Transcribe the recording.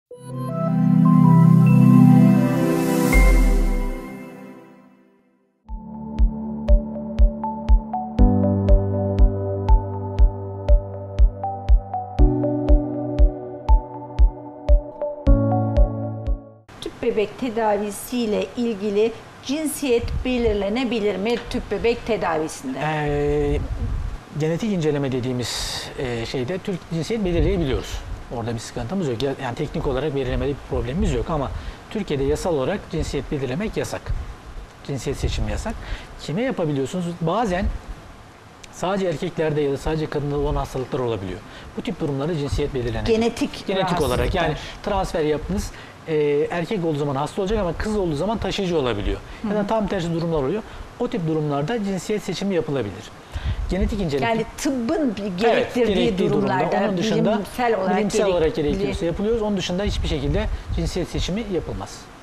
Tüp bebek tedavisiyle ilgili cinsiyet belirlenebilir mi tüp bebek tedavisinde? Genetik inceleme dediğimiz şeyde cinsiyet belirleyebiliyoruz. Orada bir sıkıntımız yok. Yani teknik olarak belirlemede bir problemimiz yok ama Türkiye'de yasal olarak cinsiyet belirlemek yasak. Cinsiyet seçimi yasak. Kime yapabiliyorsunuz? Bazen sadece erkeklerde ya da sadece kadında olan hastalıklar olabiliyor. Bu tip durumlarda cinsiyet belirlenebilir. Genetik olarak yani transfer yaptınız. Erkek olduğu zaman hasta olacak ama kız olduğu zaman taşıyıcı olabiliyor. Ya da tam tersi durumlar oluyor. O tip durumlarda cinsiyet seçimi yapılabilir. Genetik inceleme. Yani tıbbın gerektirdiği durumlarda onun dışında bilimsel olarak gerekiyorsa yapılıyoruz. Onun dışında hiçbir şekilde cinsiyet seçimi yapılmaz.